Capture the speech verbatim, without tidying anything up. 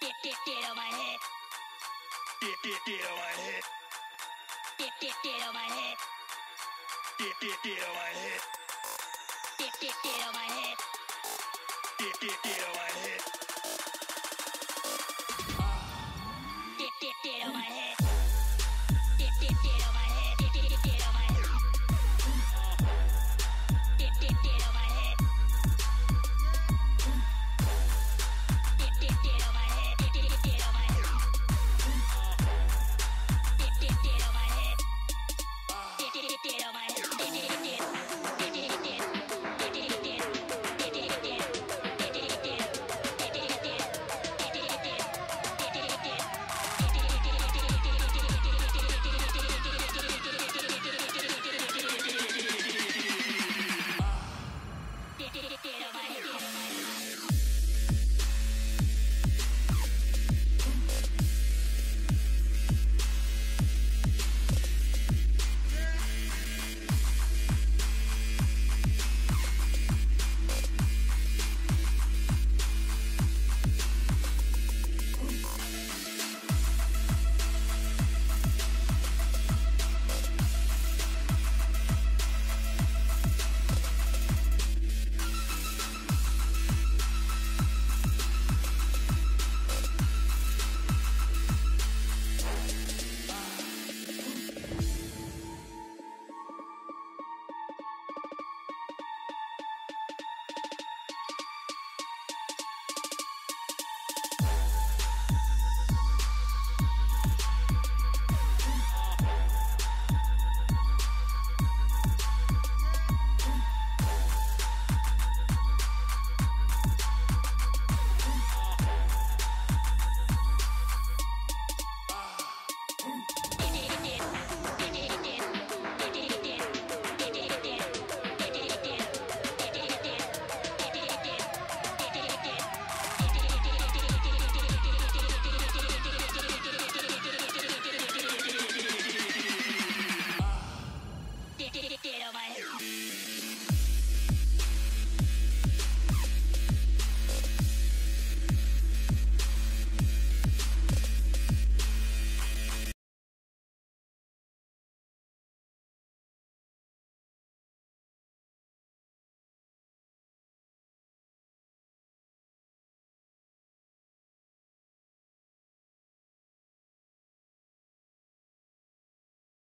Get, get, get on my head. Get, get, get on my head. Get, get, get on my head. Get, get, get on my head. Get, get, get on my head. Get, get, get on my head.